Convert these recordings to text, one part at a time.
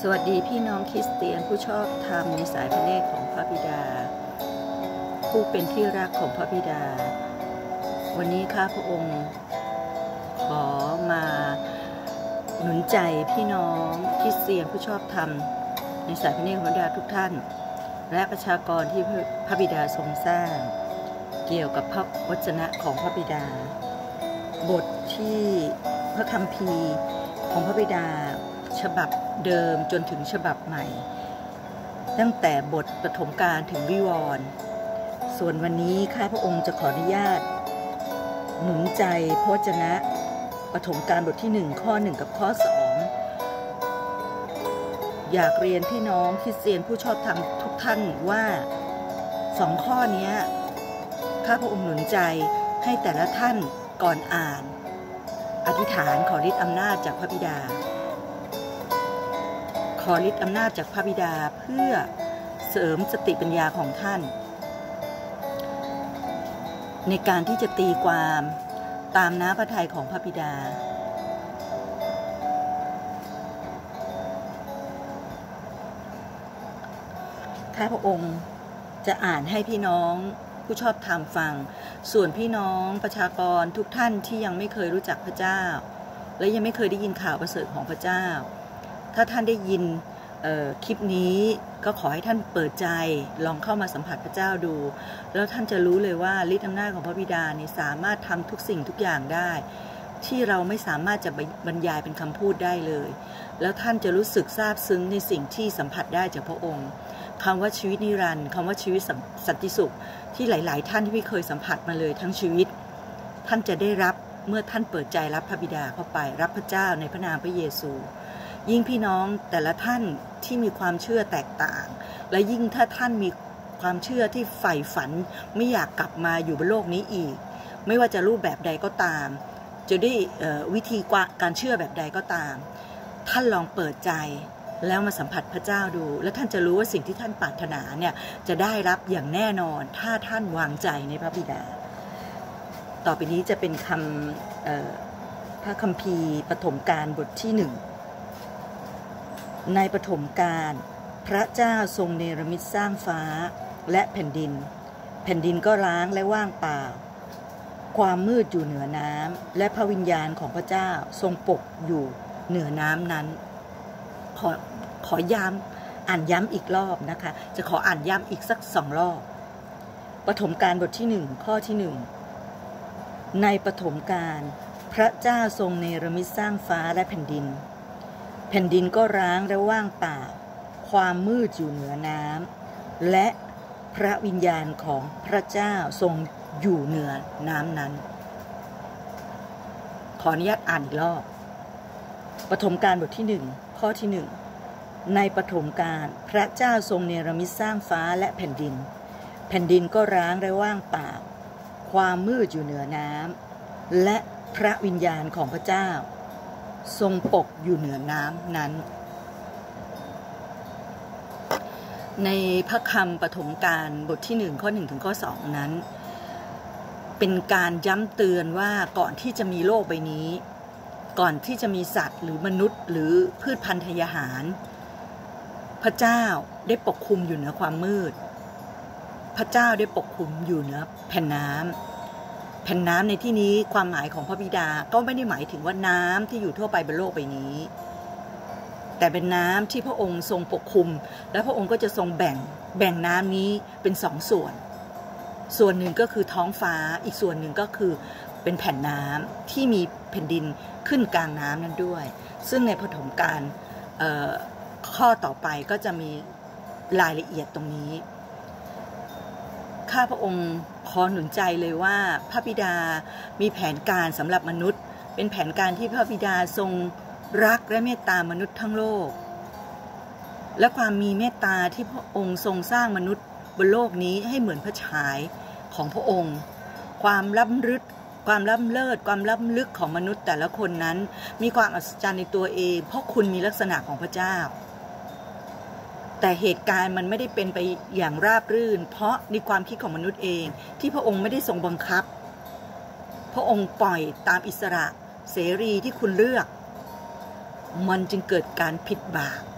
วัสดีพี่น้องคริสเตียนผู้ชอบธรรมในสายพระเนตรของพระบิดาผู้เป็นที่รักของพระบิดาวันนี้ข้าพระองค์ขอมาหนุนใจพี่น้องคริสเตียนผู้ชอบธรรมในสายพระเนตรของพระบิดาทุกท่านและประชากรที่พระบิดาทรงสร้างเกี่ยวกับพระวจนะของพระบิดาบทที่พระคัมภีร์ของพระบิดาฉบับเดิมจนถึงฉบับใหม่ตั้งแต่บทปฐมกาลถึงวิวรณ์ส่วนวันนี้ข้าพระองค์จะขออนุญาตหนุนใจพระวจนะปฐมกาลบทที่1ข้อ1กับข้อ2อยากเรียนพี่น้องคริสเตียนผู้ชอบธรรมทุกท่านว่า2ข้อนี้ข้าพระองค์หนุนใจให้แต่ละท่านก่อนอ่านอธิษฐานขอฤทธิ์อำนาจจากพระบิดาขอฤทธิ์อำนาจจากพระบิดาเพื่อเสริมสติปัญญาของท่านในการที่จะตีความตามน้ำพระทัยของพระบิดาข้าพระองค์จะอ่านให้พี่น้องผู้ชอบธรรมฟังส่วนพี่น้องประชากรทุกท่านที่ยังไม่เคยรู้จักพระเจ้าและยังไม่เคยได้ยินข่าวประเสริฐของพระเจ้าถ้าท่านได้ยินคลิปนี้ก็ขอให้ท่านเปิดใจลองเข้ามาสัมผัสพระเจ้าดูแล้วท่านจะรู้เลยว่าฤทธิ์อำนาจของพระบิดานี่สามารถทำทุกสิ่งทุกอย่างได้ที่เราไม่สามารถจะบรรยายเป็นคำพูดได้เลยแล้วท่านจะรู้สึกซาบซึ้งในสิ่งที่สัมผัสได้จากพระองค์คำว่าชีวิตนิรันดร์คำว่าชีวิตสันติสุขที่หลายๆท่านที่ไม่เคยสัมผัสมาเลยทั้งชีวิตท่านจะได้รับเมื่อท่านเปิดใจรับพระบิดาเข้าไปรับพระเจ้าในพระนามพระเยซูยิ่งพี่น้องแต่ละท่านที่มีความเชื่อแตกต่างและยิ่งถ้าท่านมีความเชื่อที่ใฝ่ฝันไม่อยากกลับมาอยู่บนโลกนี้อีกไม่ว่าจะรูปแบบใดก็ตามจะได้วิธีการเชื่อแบบใดก็ตามท่านลองเปิดใจแล้วมาสัมผัสพระเจ้าดูและท่านจะรู้ว่าสิ่งที่ท่านปรารถนาเนี่ยจะได้รับอย่างแน่นอนถ้าท่านวางใจในพระบิดาต่อไปนี้จะเป็นคำพระคัมภีร์ปฐมกาลบทที่1ในปฐมกาลพระเจ้าทรงเนรมิตสร้างฟ้าและแผ่นดินแผ่นดินก็ร้างและว่างเปล่าความมืดอยู่เหนือน้ำและพระวิญญาณของพระเจ้าทรงปกอยู่เหนือน้ำนั้นขอย้ำอ่านย้ำอีกรอบนะคะจะขออ่านย้ำอีกสัก2 รอบปฐมกาลบทที่1ข้อที่1ในปฐมกาลพระเจ้าทรงเนรมิตสร้างฟ้าและแผ่นดินแผ่นดินก็ร้างและว่างเปล่าความมืดอยู่เหนือน้ำและพระวิญญาณของพระเจ้าทรงอยู่เหนือน้ำนั้นขออนุญาตอ่านอีกรอบปฐมกาลบทที่1ข้อที่1ในปฐมกาลพระเจ้าทรงเนรมิตสร้างฟ้าและแผ่นดินแผ่นดินก็ร้างและว่างเปล่าความมืดอยู่เหนือน้ำและพระวิญญาณของพระเจ้าทรงปกอยู่เหนือน้ำนั้นในพระคำปฐมกาลบทที่1ข้อ1ถึงข้อ2นั้นเป็นการย้ำเตือนว่าก่อนที่จะมีโลกใบนี้ก่อนที่จะมีสัตว์หรือมนุษย์หรือพืชพันธุ์ทายหารพระเจ้าได้ปกคลุมอยู่เหนือความมืดพระเจ้าได้ปกคลุมอยู่เหนือแผ่นน้ำแผ่นน้ำในที่นี้ความหมายของพระบิดาก็ไม่ได้หมายถึงว่าน้ำที่อยู่ทั่วไปบนโลกใบนี้แต่เป็นน้ำที่พระองค์ทรงปกคลุมและพระองค์ก็จะทรงแบ่งน้ำนี้เป็น2 ส่วนหนึ่งก็คือท้องฟ้าอีกส่วนหนึ่งก็คือเป็นแผ่นน้ำที่มีแผ่นดินขึ้นกลางน้ำนั้นด้วยซึ่งในปฐมกาลข้อต่อไปก็จะมีรายละเอียดตรงนี้ข้าพระองค์ขอหนุนใจเลยว่าพระบิดามีแผนการสำหรับมนุษย์เป็นแผนการที่พระบิดาทรงรักและเมตตามนุษย์ทั้งโลกและความมีเมตตาที่พระองค์ทรงสร้างมนุษย์บนโลกนี้ให้เหมือนพระฉายของพระองค์ความล้ำลึกความล้ำเลิศความล้ำลึกของมนุษย์แต่ละคนนั้นมีความอัศจรรย์ในตัวเองเพราะคุณมีลักษณะของพระเจ้าแต่เหตุการณ์มันไม่ได้เป็นไปอย่างราบรื่นเพราะในความคิดของมนุษย์เองที่พระองค์ไม่ได้ทรงบังคับพระองค์ปล่อยตามอิสระเสรีที่คุณเลือกมันจึงเกิดการผิดบาป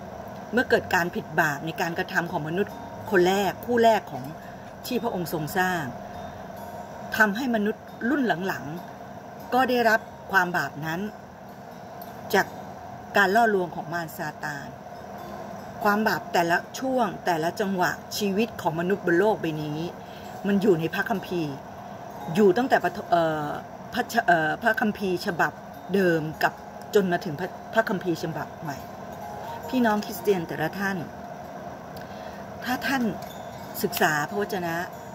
เมื่อเกิดการผิดบาปในการกระทำของมนุษย์คนแรกคู่แรกของที่พระองค์ทรงสร้างทำให้มนุษย์รุ่นหลังๆก็ได้รับความบาปนั้นจากการล่อลวงของมารซาตานความบาปแต่ละช่วงแต่ละจังหวะชีวิตของมนุษย์บนโลกใบนี้มันอยู่ในพระคัมภีร์อยู่ตั้งแต่พระคัมภีร์ฉบับเดิมกับจนมาถึงพระคัมภีร์ฉบับใหม่พี่น้องคริสเตียนแต่ละท่านถ้าท่านศึกษาพระวจนะ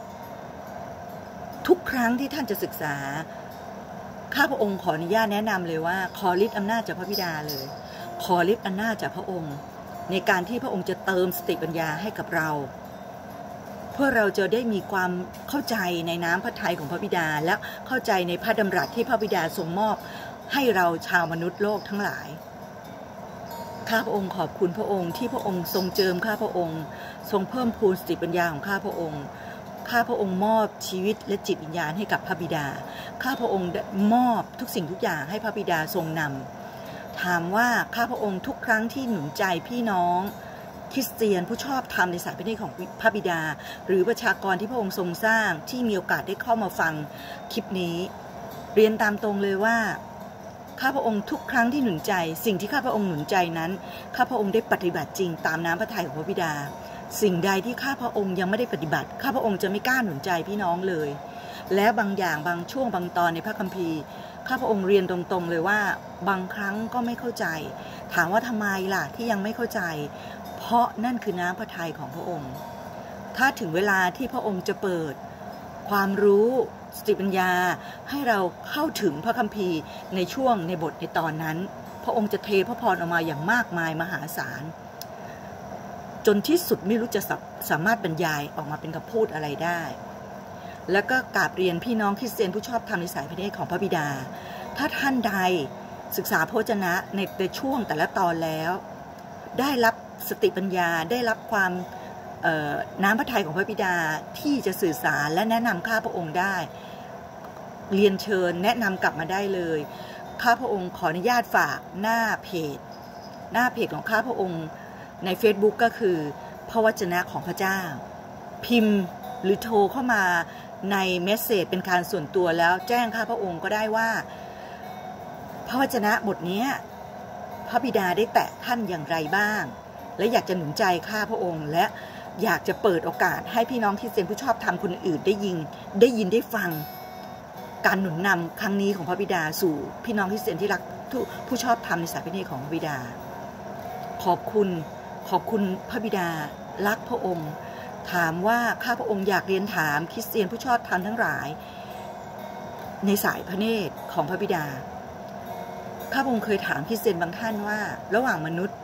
ทุกครั้งที่ท่านจะศึกษาข้าพระองค์ขออนุญาตแนะนำเลยว่าขอฤทธิ์อำนาจจากพระบิดาเลยขอฤทธิ์อำนาจจากพระองค์ในการที่พระองค์จะเติมสติปัญญาให้กับเราเพื่อเราจะได้มีความเข้าใจในน้ำพระทัยของพระบิดาและเข้าใจในพระดำรัสที่พระบิดาทรงมอบให้เราชาวมนุษย์โลกทั้งหลายข้าพระองค์ขอบคุณพระองค์ที่พระองค์ทรงเจิมข้าพระองค์ทรงเพิ่มพูนสติปัญญาของข้าพระองค์ข้าพระองค์มอบชีวิตและจิตวิญญาณให้กับพระบิดาข้าพระองค์มอบทุกสิ่งทุกอย่างให้พระบิดาทรงนำถามว่าข้าพระองค์ทุกครั้งที่หนุนใจพี่น้องคริสเตียนผู้ชอบธรรมในสายพระเนตรของพระบิดาหรือประชากรที่พระองค์ทรงสร้างที่มีโอกาสได้เข้ามาฟังคลิปนี้เรียนตามตรงเลยว่าข้าพระองค์ทุกครั้งที่หนุนใจสิ่งที่ข้าพระองค์หนุนใจนั้นข้าพระองค์ได้ปฏิบัติจริงตามน้ำพระทัยของพระบิดาสิ่งใดที่ข้าพระองค์ยังไม่ได้ปฏิบัติข้าพระองค์จะไม่กล้าหนุนใจพี่น้องเลยและบางอย่างบางช่วงบางตอนในพระคัมภีร์ข้าพระองค์เรียนตรงๆเลยว่าบางครั้งก็ไม่เข้าใจถามว่าทำไมล่ะที่ยังไม่เข้าใจเพราะนั่นคือน้ำพระทัยของพระองค์ถ้าถึงเวลาที่พระองค์จะเปิดความรู้สติปัญญาให้เราเข้าถึงพระคัมภีร์ในช่วงในบทในตอนนั้นพระองค์จะเทพระพรออกมาอย่างมากมายมหาศาลจนที่สุดไม่รู้จะสามารถบรรยายออกมาเป็นคำพูดอะไรได้แล้วก็กราบเรียนพี่น้องคริสเตียนผู้ชอบธรรมในสายพระเนตรของพระบิดาถ้าท่านใดศึกษาพระวจนะในช่วงแต่ละตอนแล้วได้รับสติปัญญาได้รับความน้ำพระทัยของพระบิดาที่จะสื่อสารและแนะนำข้าพระองค์ได้เรียนเชิญแนะนำกลับมาได้เลยข้าพระองค์ขออนุญาตฝากหน้าเพจของข้าพระองค์ใน Facebook ก็คือพระวจนะของพระเจ้าพิมพ์หรือโทรเข้ามาในเมสเสจเป็นการส่วนตัวแล้วแจ้งข้าพระองค์ก็ได้ว่าพระวจนะบทนี้พระบิดาได้แตะท่านอย่างไรบ้างและอยากจะหนุนใจข้าพระองค์และอยากจะเปิดโอกาสให้พี่น้องคริสเตียนผู้ชอบธรรมคนอื่นได้ยินได้ฟังการหนุนนำครั้งนี้ของพระบิดาสู่พี่น้องคริสเตียนที่รักผู้ชอบธรรมในสายพระเนตรของพระบิดาขอบคุณพระบิดารักพระองค์ถามว่าข้าพระองค์อยากเรียนถามคริสเตียนผู้ชอบธรรมทั้งหลายในสายพระเนตรของพระบิดาข้าพระองค์เคยถามคริสเตียนบางท่านว่าระหว่างมนุษย์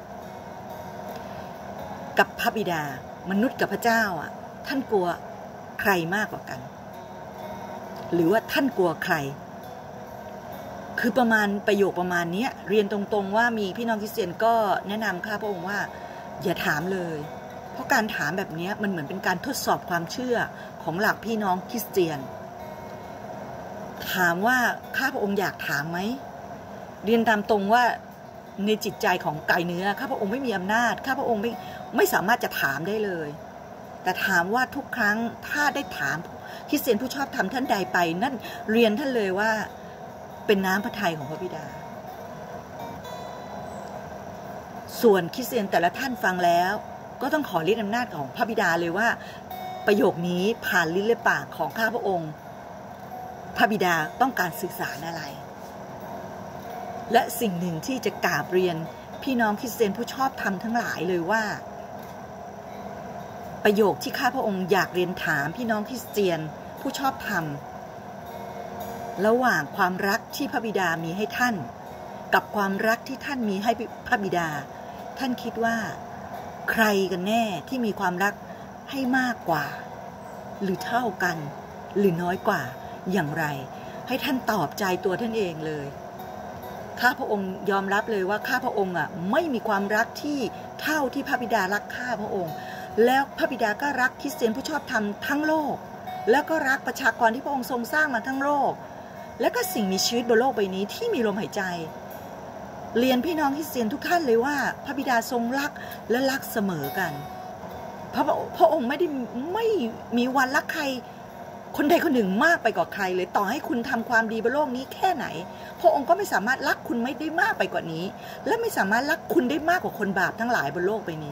กับพระบิดามนุษย์กับพระเจ้าท่านกลัวใครมากกว่ากันหรือว่าท่านกลัวใครคือประมาณประโยคประมาณนี้เรียนตรงๆว่ามีพี่น้องคริสเตียนก็แนะนำข้าพระองค์ว่าอย่าถามเลยเพราะการถามแบบนี้มันเหมือนเป็นการทดสอบความเชื่อของหลักพี่น้องคริสเตียนถามว่าข้าพระองค์อยากถามไหมเรียนตามตรงว่าในจิตใจของกายเนื้อข้าพระองค์ไม่มีอำนาจข้าพระองค์ไม่สามารถจะถามได้เลยแต่ถามว่าทุกครั้งถ้าได้ถามคริสเตียนผู้ชอบธรรมท่านใดไปนั่นเรียนท่านเลยว่าเป็นน้ำพระทัยของพระบิดาส่วนคริสเตียนแต่ละท่านฟังแล้วก็ต้องขอฤทธิ์อำนาจของพระบิดาเลยว่าประโยคนี้ผ่านลิ้นและปากของข้าพระองค์พระบิดาต้องการสื่อสารอะไรและสิ่งหนึ่งที่จะกราบเรียนพี่น้องคริสเตียนผู้ชอบธรรมทั้งหลายเลยว่าประโยคที่ข้าพระองค์อยากเรียนถามพี่น้องคริสเตียนผู้ชอบธรรมระหว่างความรักที่พระบิดามีให้ท่านกับความรักที่ท่านมีให้พระบิดาท่านคิดว่าใครกันแน่ที่มีความรักให้มากกว่าหรือเท่ากันหรือน้อยกว่าอย่างไรให้ท่านตอบใจตัวท่านเองเลยข้าพระองค์ยอมรับเลยว่าข้าพระองค์ไม่มีความรักที่เท่าที่พระบิดารักข้าพระองค์แล้วพระบิดาก็รักคริสเตียนผู้ชอบธรรมทั้งโลกแล้วก็รักประชากรที่พระองค์ทรงสร้างมาทั้งโลกและก็สิ่งมีชีวิตบนโลกใบนี้ที่มีลมหายใจเรียนพี่น้องคริสเตียนทุกท่านเลยว่าพระบิดาทรงรักและรักเสมอกันพระองค์ไม่มีวันรักใครคนใดคนหนึ่งมากไปกว่าใครเลยต่อให้คุณทำความดีบนโลกนี้แค่ไหนพระองค์ก็ไม่สามารถรักคุณไม่ได้มากไปกว่านี้และไม่สามารถรักคุณได้มากกว่าคนบาปทั้งหลายบนโลกใบนี้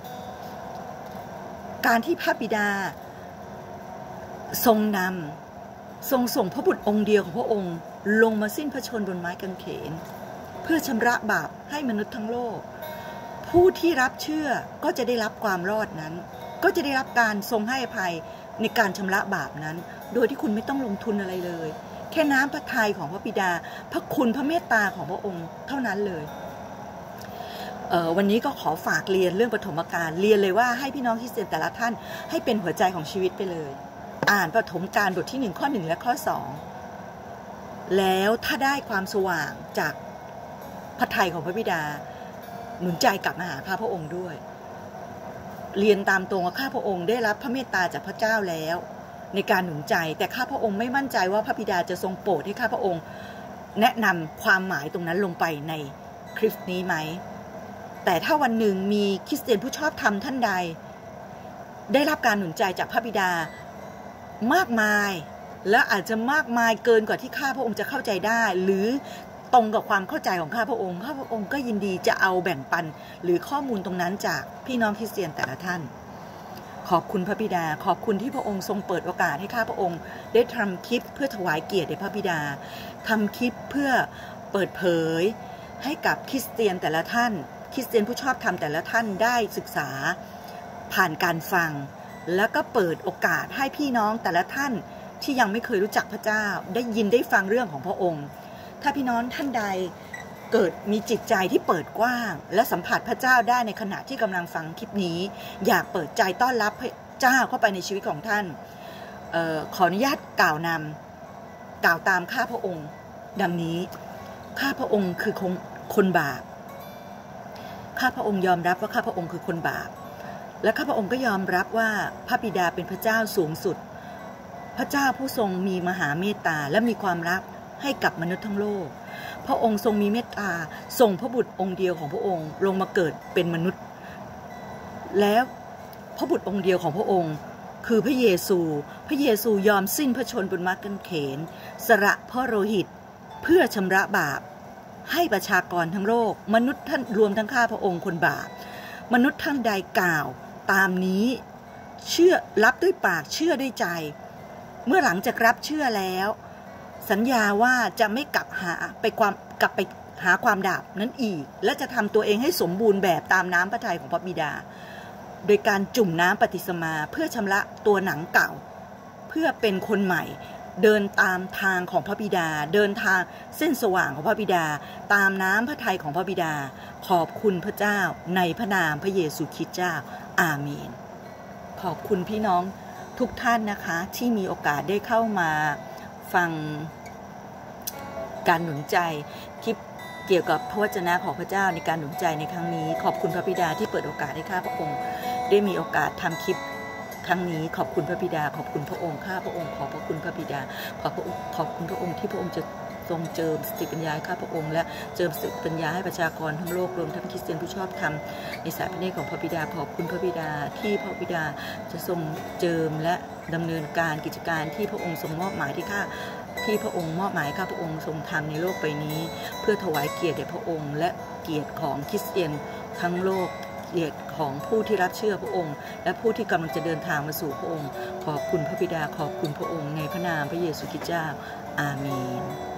การที่พระบิดาทรงนำทรงส่งพระบุตรองค์เดียวของพระองค์ลงมาสิ้นพระชนม์บนไม้กางเขนเพื่อชำระบาปให้มนุษย์ทั้งโลกผู้ที่รับเชื่อก็จะได้รับความรอดนั้นก็จะได้รับการทรงให้อภัยในการชำระบาปนั้นโดยที่คุณไม่ต้องลงทุนอะไรเลยแค่น้ำพระทัยของพระบิดาพระคุณพระเมตตาของพระองค์เท่านั้นเลยวันนี้ก็ขอฝากเรียนเรื่องปฐมกาลเรียนเลยว่าให้พี่น้องคริสเตียนแต่ละท่านให้เป็นหัวใจของชีวิตไปเลยอ่านปฐมกาลบทที่1ข้อ1และข้อ2แล้วถ้าได้ความสว่างจากพระทัยของพระบิดาหนุนใจกลับมาหาพระองค์ด้วยเรียนตามตรงว่าข้าพระองค์ได้รับพระเมตตาจากพระเจ้าแล้วในการหนุนใจแต่ข้าพระองค์ไม่มั่นใจว่าพระบิดาจะทรงโปรดให้ข้าพระองค์แนะนำความหมายตรงนั้นลงไปในคลิปนี้ไหมแต่ถ้าวันหนึ่งมีคริสเตียนผู้ชอบธรรมท่านใดได้รับการหนุนใจจากพระบิดามากมายและอาจจะมากมายเกินกว่าที่ข้าพระองค์จะเข้าใจได้หรือตรงกับความเข้าใจของข้าพระองค์ก็ยินดีจะเอาแบ่งปันหรือข้อมูลตรงนั้นจากพี่น้องคริสเตียนแต่ละท่านขอบคุณพระบิดาขอบคุณที่พระองค์ทรงเปิดโอกาสให้ข้าพระองค์ได้ทำคลิปเพื่อถวายเกียรติแด่พระบิดาทำคลิปเพื่อเปิดเผยให้กับคริสเตียนแต่ละท่านคริสเตียนผู้ชอบธรรมแต่ละท่านได้ศึกษาผ่านการฟังแล้วก็เปิดโอกาสให้พี่น้องแต่ละท่านที่ยังไม่เคยรู้จักพระเจ้าได้ยินได้ฟังเรื่องของพระองค์ถ้าพี่น้องท่านใดเกิดมีจิตใจที่เปิดกว้างและสัมผัสพระเจ้าได้ในขณะที่กำลังฟังคลิปนี้อยากเปิดใจต้อนรับพระเจ้าเข้าไปในชีวิตของท่านขออนุญาตกล่าวตามข้าพระองค์ดังนี้ข้าพระองค์คือคนบาปข้าพระองค์ยอมรับว่าข้าพระองค์คือคนบาปและข้าพระองค์ก็ยอมรับว่าพระบิดาเป็นพระเจ้าสูงสุดพระเจ้าผู้ทรงมีมหาเมตตาและมีความรักให้กับมนุษย์ทั้งโลกพระองค์ทรงมีเมตตาส่งพระบุตรองค์เดียวของพระองค์ลงมาเกิดเป็นมนุษย์แล้วพระบุตรองค์เดียวของพระองค์คือพระเยซูยอมสิ้นพระชนม์บนไม้กางเขนสละพระโลหิตเพื่อชำระบาปให้ประชากรทั้งโลกมนุษย์ท่านรวมทั้งข้าพระองค์คนบาปมนุษย์ท่านใดกล่าวตามนี้เชื่อรับด้วยปากเชื่อด้วยใจเมื่อหลังจากรับเชื่อแล้วสัญญาว่าจะไม่กลับไปหาความบาปนั้นอีกและจะทำตัวเองให้สมบูรณ์แบบตามน้ำพระทัยของพระบิดาโดยการจุ่มน้ำปฏิสมาเพื่อชำระตัวหนังเก่าเพื่อเป็นคนใหม่เดินตามทางของพระบิดาเดินทางเส้นสว่างของพระบิดาตามน้ำพระทัยของพระบิดาขอบคุณพระเจ้าในพระนามพระเยซูคริสต์เจ้าอาเมนขอบคุณพี่น้องทุกท่านนะคะที่มีโอกาสได้เข้ามาฟังการหนุนใจคลิปเกี่ยวกับพระวจนะของพระเจ้าในการหนุนใจในครั้งนี้ขอบคุณพระบิดาที่เปิดโอกาสให้ข้าพระองค์ได้มีโอกาสทำคลิปครั้งนี้ขอบคุณพระบิดาขอบคุณพระองค์ข้าพระองค์ขอบพระคุณพระบิดาขอบคุณพระองค์ที่พระองค์จะทรงเจิมสติปัญญาให้ข้าพระองค์และเจิมสติปัญญาให้ประชากรทั้งโลกรวมทั้งคริสเตียนผู้ชอบธรรมในสายพระเนตรของพระบิดาขอบคุณพระบิดาที่พระบิดาจะทรงเจิมและดำเนินการกิจการที่พระองค์ทรงมอบหมายที่พระองค์มอบหมายข้าพระองค์ทรงทำในโลกใบนี้เพื่อถวายเกียรติแด่พระองค์และเกียรติของคริสเตียนทั้งโลกเกียรติของผู้ที่รับเชื่อพระองค์และผู้ที่กำลังจะเดินทางมาสู่พระองค์ขอบคุณพระบิดาขอบคุณพระองค์ในพระนามพระเยซูคริสต์เจ้าอาเมน